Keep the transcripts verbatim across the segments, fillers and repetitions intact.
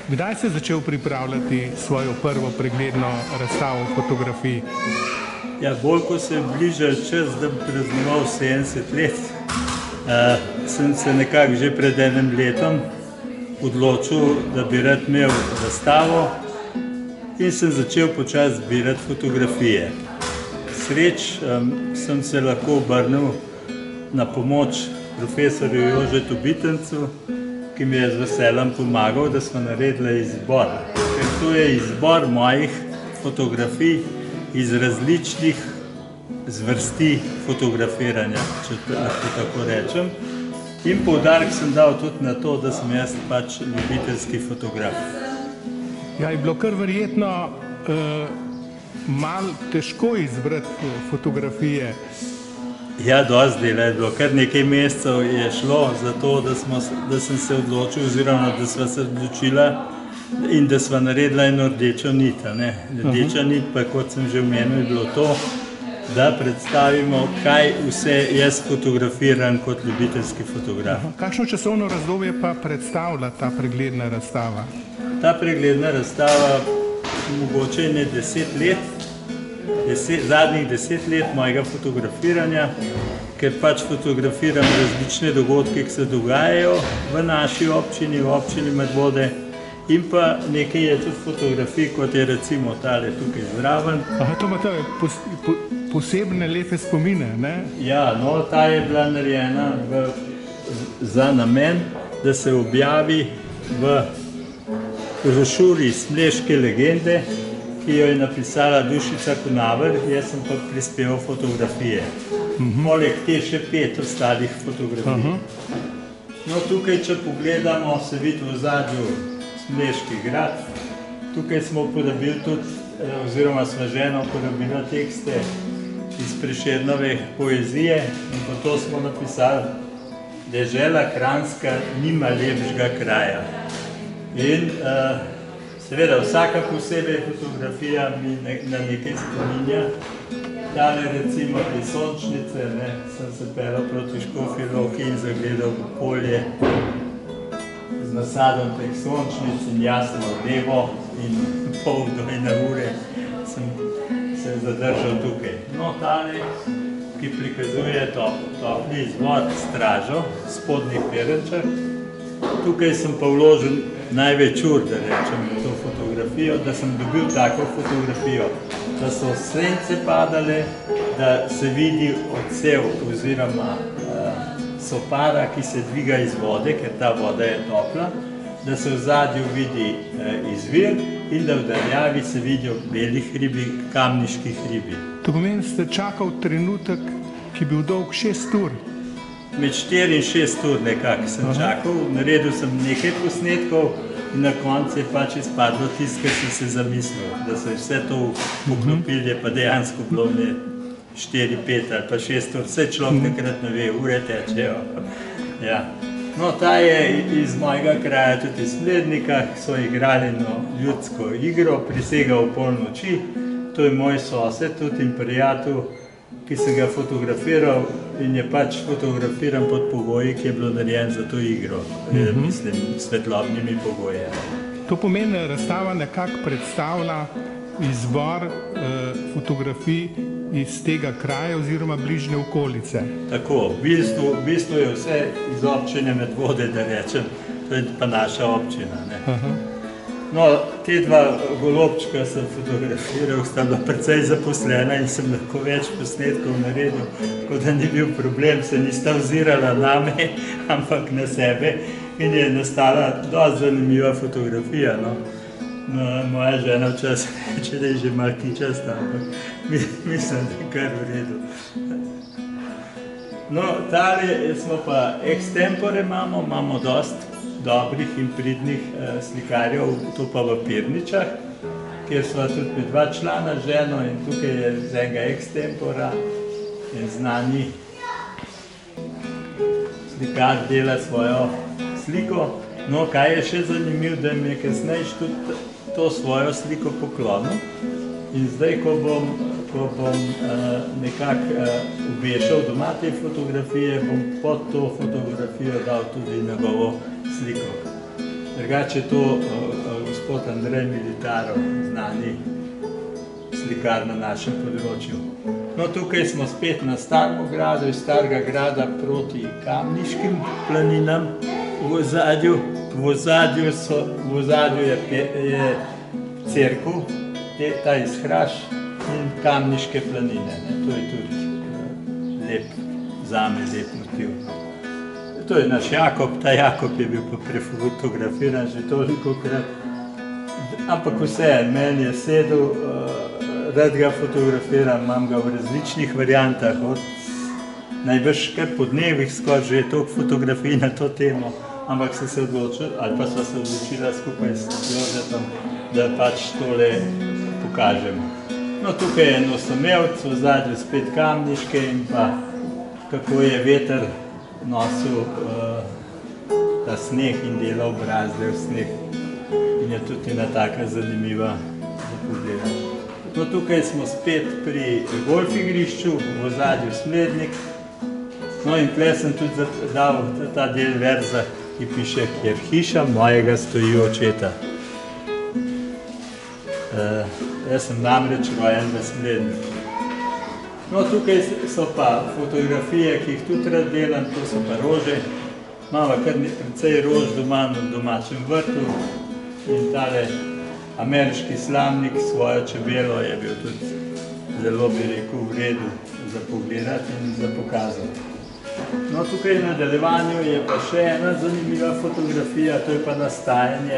Kdaj si začel pripravljati svojo prvo pregledno razstavo fotografij? Ja, bolj ko se je bližal čas, da bi praznoval sedemdeset let, uh, sem se nekako že pred enim letom odločil, da bi rad imel razstavo in sem začel počasi zbirati fotografije. Sreč um, sem se lahko obrnil na pomoč profesorju Jožetu Bitencu, ki mi je z veseljem pomagal, da smo naredili izbor. Ker to je izbor mojih fotografij iz različnih zvrsti fotografiranja, če lahko tako rečem. In poudarek sem dal tudi na to, da sem jaz pač ljubiteljski fotograf. Ja, je bilo kar verjetno uh, malo težko izbrati fotografije. Ja, dosti dela je bilo. Kar nekaj mesecev je šlo za to, da, smo, da sem se odločil, oziroma da sva se odločila in da sva naredila eno rdečo nit. Rdeča nit pa, kot sem že omenil, je bilo to, da predstavimo, kaj vse jaz fotografiram kot ljubiteljski fotograf. Aha. Kakšno časovno razdobje pa predstavlja ta pregledna razstava? Ta pregledna razstava mogoče ne deset let, deset, zadnjih deset let mojega fotografiranja, ker pač fotografiram različne dogodke, ki se dogajajo v naši občini, v občini Medvode, in pa nekaj je tudi fotografij, kot je recimo tale tukaj zraven. Aha, to ima to pos, po, posebne lepe spomine, ne? Ja, no, ta je bila narejena v, za namen, da se objavi v brošuri Smleške legende, ki jo je napisala Dušica Kunaver, jaz sem pa prispeval fotografije. Uh-huh. Poleg te še pet ostalih fotografij. Uh-huh. No, tukaj, če pogledamo, se vidi v zadju Smleški grad. Tukaj smo uporabili tudi, oziroma sva žena uporabila tekste iz Prešernove poezije in po to smo napisali: Dežela Kranjska nima lepšega kraja. In uh, seveda vsaka posebej fotografija mi ne, na nekaj spominja. Tale recimo te sončnice, ne, sem se pelal proti Škofji Loki in zagledal polje z nasadom teh sončnic in jasno levo in pol do ene ure sem se zadržal tukaj. No, tale, ki prikazuje top, topni izvod Stražo, spodnjih Perenčah. Tukaj sem pa vložil največ ur, da rečem, to fotografijo, da sem dobil tako fotografijo, da so sence padale, da se vidi odsev oziroma uh, sopara, ki se dviga iz vode, ker ta voda je topla, da se v zadju vidi uh, izvir in da v daljavi se vidijo beli hribi, kamniški hribi. To pomeni, ste čakal trenutek, ki je bil dolg šest ur. Med štiri in šest ur nekako sem Aha. čakal, naredil sem nekaj posnetkov in na koncu je pač izpadlo tisto, kar sem se zamislil, da se je vse to poklopilo, je pa dejansko bilo ne štiri, pet ali pa šest ur, vse človek takrat ne ve, ure tečejo. Ja. No, ta je iz mojega kraja tudi iz Smlednika, so igrali no, ljudsko igro, prisega v polnoči, to je moj sosed tudi in prijatelj, ki sem ga fotografiral in je pač fotografiran pod pogoji, ki je bilo narejen za to igro, mm-hmm. mislim, svetlobnimi pogoji. To pomeni, da razstava nekako predstavlja izbor eh, fotografij iz tega kraja oziroma bližnje okolice. Tako, v bistvu, v bistvu je vse iz občine Medvode, da rečem, to je pa naša občina. Ne? Aha. No, te dva golobčka sem fotografiral, sta bila precej zaposlena in sem lahko več posnetkov naredil, tako da ni bil problem, se nista ozirala name, ampak na sebe in je nastala dosti zanimiva fotografija. No. No, moja žena včasih reče, da je že malo kičasta, ampak mislim, da je kar v redu. No, tale smo pa extempore imamo, imamo dosti dobrih in pridnih eh, slikarjev, to pa v Pirničah, kjer sva tudi dva člana ženo in tukaj je z enega extempora in znani slikar dela svojo sliko. No, kaj je še zanimivo, da mi je kasneje tudi to svojo sliko poklonil in zdaj, ko bom, ko bom uh, nekako uh, obešal doma te fotografije, bom pod to fotografijo dal tudi njegovo sliko. Drugače je to uh, gospod Andrej Militarov, znani slikar na našem področju. No, tukaj smo spet na Starem gradu, iz Starega grada proti Kamniškim planinam v ozadju. V ozadju, so, v ozadju je, je cerkev, ta izhraš in Kamniške planine. Ne. To je tudi lep, zame lep motiv. To je naš Jakob, ta Jakob je bil pa prefotografiran že tolikokrat. Ampak vse, meni je sedel, rad ga fotografiram, imam ga v različnih variantah, od najbrž kar po dnevih skoraj že je toliko fotografij na to temo, ampak sem se odločil, ali pa sva se odločila skupaj s Jožetom, da pač tole pokažemo. No, tukaj je Nosomevc, v zadnju spet Kamniške in pa kako je veter nosil ta sneh in delal brazde v sneh. In je tudi ena taka zanimiva za pogled. No, tukaj smo spet pri golf igrišču, v ozadju Smlednik. No, in tukaj sem tudi dal ta del verza, ki piše, kjer hiša mojega stoji očeta. Jaz sem namreč rojen v Smledniku. No, tukaj so pa fotografije, ki jih tudi rad delam, to so pa rože. Imamo kar precej rož doma na domačem vrtu. In tale ameriški slamnik s svojo čebelo je bil tudi zelo, bi rekel, v redu za pogledati in za pokazati. No, tukaj v nadaljevanju je pa še ena zanimiva fotografija, to je pa nastajanje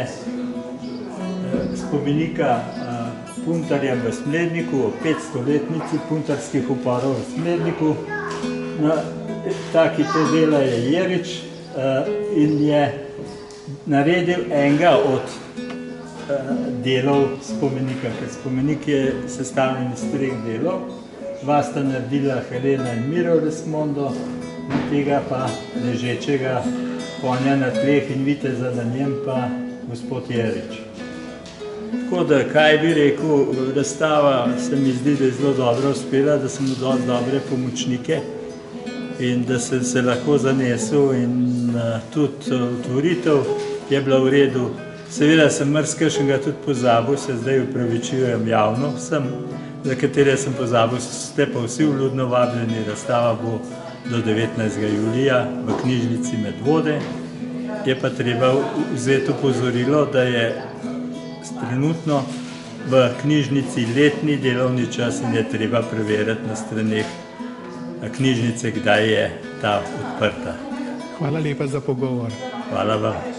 spomenika puntarjem v Smledniku, o petstoletnici puntarskih uporov v Smledniku. Ta, ki to dela, je Jerič in je naredil enega od delov spomenika, ker spomenik je sestavljen iz treh delov. Dva sta naredila Helena in Miro Resmondo, na tega pa ležečega konja na tleh in viteza na njem pa gospod Jerič. Tako da, kaj bi rekel, razstava se mi zdi, da je zelo dobro uspela, da sem dal dobre pomočnike in da sem se lahko zanesel in tudi otvoritev je bila v redu. Seveda sem marsikajšnega tudi pozabil, se zdaj upravičujem javno vsem, za katere sem pozabil, ste pa vsi vljudno vabljeni, razstava bo do devetnajstega julija v knjižnici Medvode. Je pa treba vzeti opozorilo, da je trenutno v knjižnici letni delovni čas in je treba preveriti na straneh knjižnice, kdaj je ta odprta. Hvala lepa za pogovor. Hvala vam.